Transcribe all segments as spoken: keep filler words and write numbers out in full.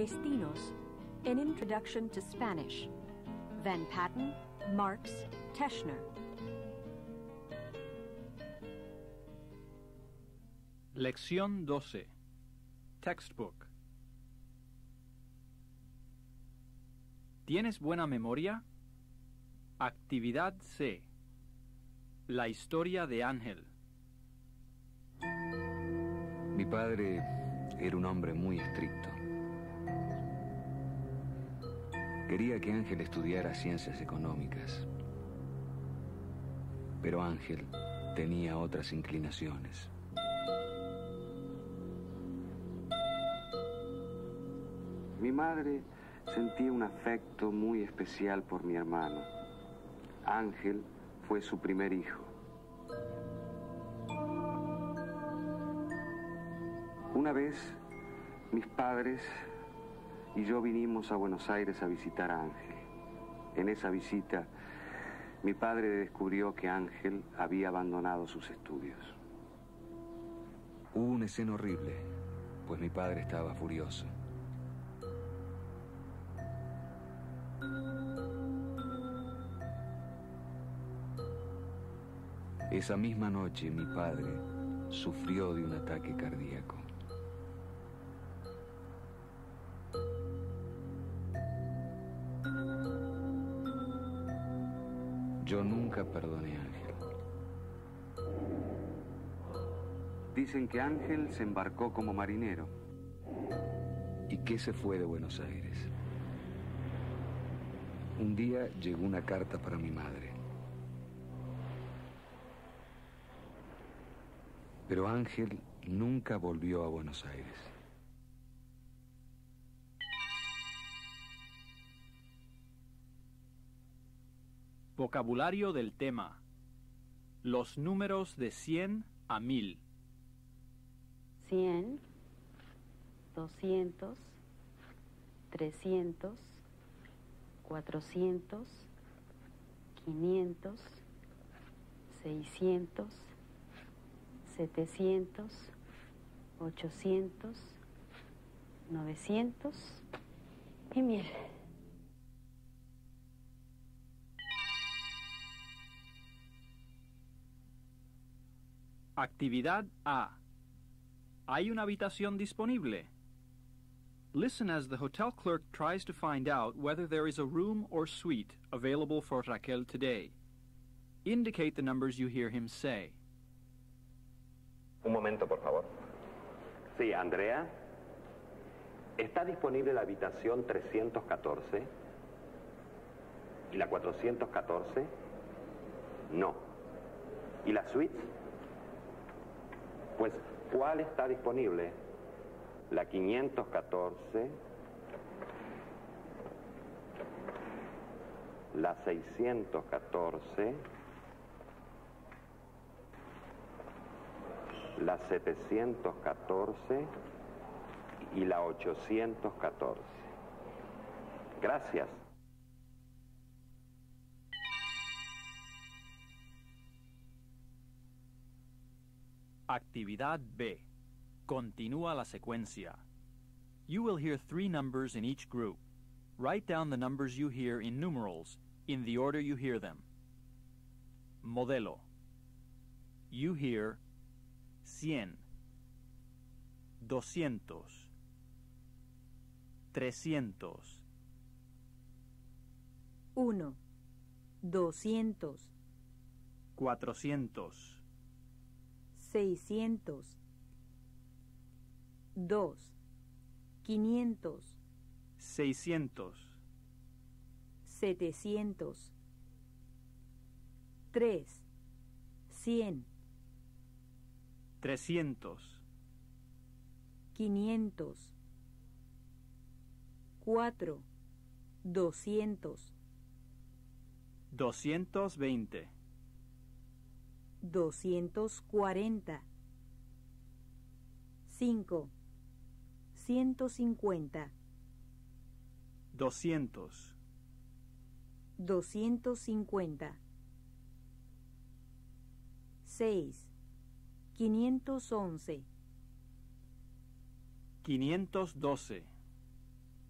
Destinos, An Introduction to Spanish. Van Patten, Marx, Teschner. Lección doce. Textbook. ¿Tienes buena memoria? Actividad C. La historia de Ángel. Mi padre era un hombre muy estricto. Quería que Ángel estudiara ciencias económicas. Pero Ángel tenía otras inclinaciones. Mi madre sentía un afecto muy especial por mi hermano. Ángel fue su primer hijo. Una vez, mis padres y yo vinimos a Buenos Aires a visitar a Ángel. En esa visita, mi padre descubrió que Ángel había abandonado sus estudios. Hubo una escena horrible, pues mi padre estaba furioso. Esa misma noche mi padre sufrió de un ataque cardíaco. Yo nunca perdoné a Ángel. Dicen que Ángel se embarcó como marinero y que se fue de Buenos Aires. Un día llegó una carta para mi madre. Pero Ángel nunca volvió a Buenos Aires. Vocabulario del tema. Los números de cien a mil. cien, doscientos, trescientos, cuatrocientos, quinientos, seiscientos, setecientos, ochocientos, novecientos y mil. Actividad A. ¿Hay una habitación disponible? Listen as the hotel clerk tries to find out whether there is a room or suite available for Raquel today. Indicate the numbers you hear him say. Un momento, por favor. Sí, Andrea. ¿Está disponible la habitación trescientos catorce? ¿Y la cuatrocientos catorce? No. ¿Y la suite? Pues, ¿cuál está disponible? La quinientos catorce, la seiscientos catorce, la setecientos catorce y la ochocientos catorce. Gracias. Actividad B. Continúa la secuencia. You will hear three numbers in each group. Write down the numbers you hear in numerals, in the order you hear them. Modelo. You hear cien, doscientos, trescientos. Uno, doscientos, cuatrocientos. seiscientos, dos, quinientos, seiscientos, setecientos, tres, cien, trescientos, quinientos, cuatro, doscientos, doscientos veinte, doscientos cuarenta, cinco, ciento cincuenta, doscientos, doscientos cincuenta, seis, quinientos once, quinientos doce,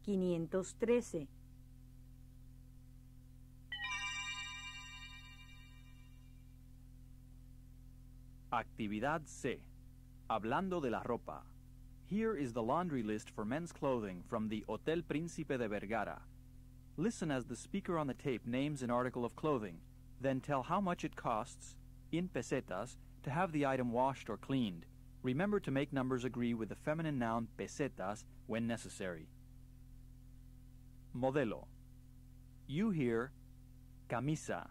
quinientos trece. Actividad C. Hablando de la ropa. Here is the laundry list for men's clothing from the Hotel Príncipe de Vergara. Listen as the speaker on the tape names an article of clothing, then tell how much it costs, in pesetas, to have the item washed or cleaned. Remember to make numbers agree with the feminine noun pesetas when necessary. Modelo. You hear camisa.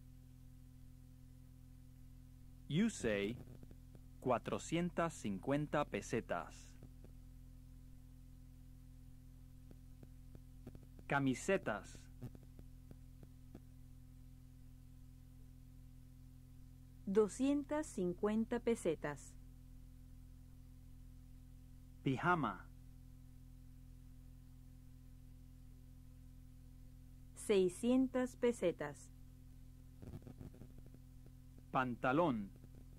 You say cuatrocientas cincuenta pesetas. Camisetas. doscientas cincuenta pesetas. Pijama. seiscientas pesetas. Pantalón.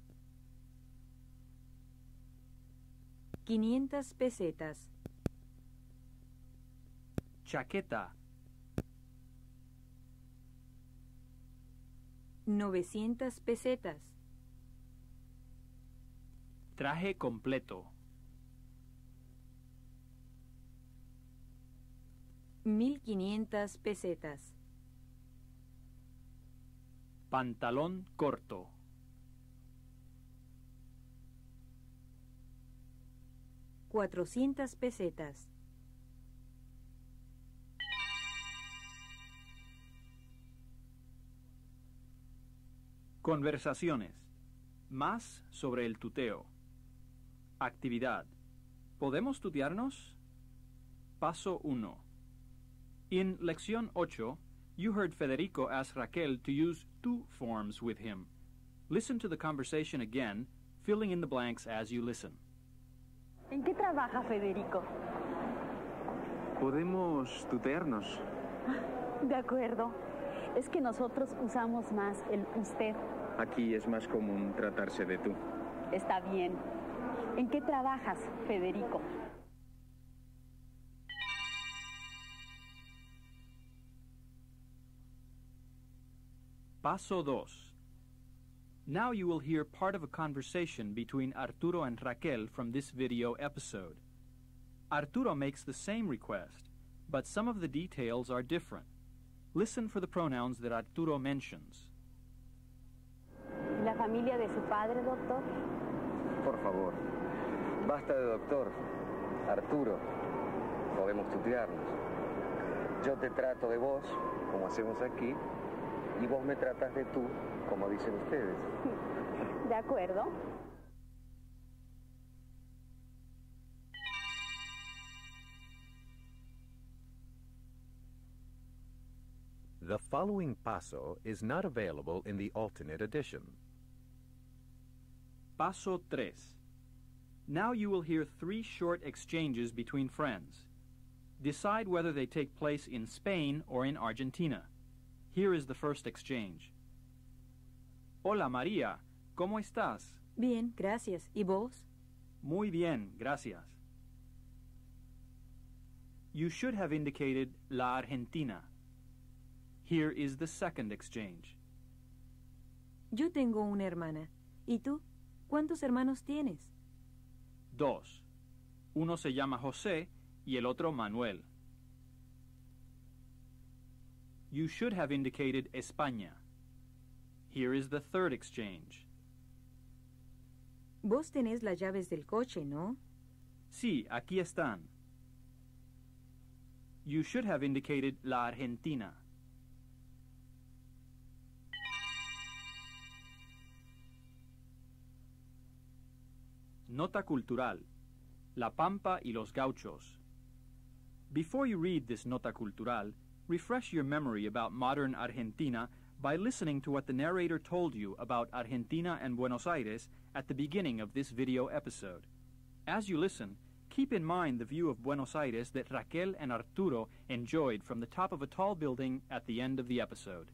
quinientas pesetas. Chaqueta. novecientas pesetas. Traje completo. mil quinientas pesetas. Pantalón corto. cuatrocientas pesetas. Conversaciones. Más sobre el tuteo. Actividad. ¿Podemos tutearnos? Paso uno. In Lección ocho, you heard Federico ask Raquel to use tú forms with him. Listen to the conversation again, filling in the blanks as you listen. ¿En qué trabaja Federico? Podemos tutearnos. De acuerdo. Es que nosotros usamos más el usted. Aquí es más común tratarse de tú. Está bien. ¿En qué trabajas, Federico? Paso dos. Now you will hear part of a conversation between Arturo and Raquel from this video episode. Arturo makes the same request, but some of the details are different. Listen for the pronouns that Arturo mentions. ¿La familia de su padre, doctor? Por favor, basta de doctor. Arturo, podemos tutearnos. Yo te trato de vos, como hacemos aquí, y vos me tratas de tú, como dicen ustedes. De acuerdo. The following paso is not available in the alternate edition. Paso tres. Now you will hear three short exchanges between friends. Decide whether they take place in Spain or in Argentina. Here is the first exchange. Hola, María. ¿Cómo estás? Bien, gracias. ¿Y vos? Muy bien, gracias. You should have indicated La Argentina. Here is the second exchange. Yo tengo una hermana. ¿Y tú? ¿Cuántos hermanos tienes? Dos. Uno se llama José y el otro Manuel. You should have indicated España. Here is the third exchange. Vos tenés las llaves del coche, ¿no? Sí, aquí están. You should have indicated La Argentina. Nota cultural. La Pampa y los Gauchos. Before you read this nota cultural, refresh your memory about modern Argentina by listening to what the narrator told you about Argentina and Buenos Aires at the beginning of this video episode. As you listen, keep in mind the view of Buenos Aires that Raquel and Arturo enjoyed from the top of a tall building at the end of the episode.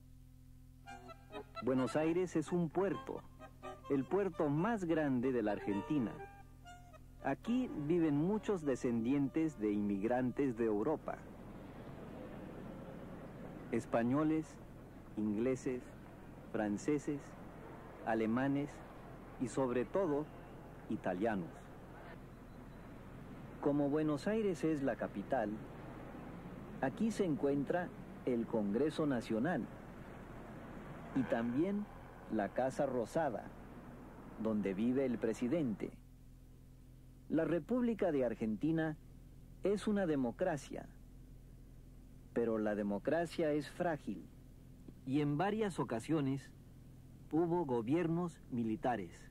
Buenos Aires es un puerto, el puerto más grande de la Argentina. Aquí viven muchos descendientes de inmigrantes de Europa. Españoles, ingleses, franceses, alemanes y sobre todo italianos. Como Buenos Aires es la capital, aquí se encuentra el Congreso Nacional y también la Casa Rosada, donde vive el presidente. La República de Argentina es una democracia, pero la democracia es frágil y en varias ocasiones hubo gobiernos militares.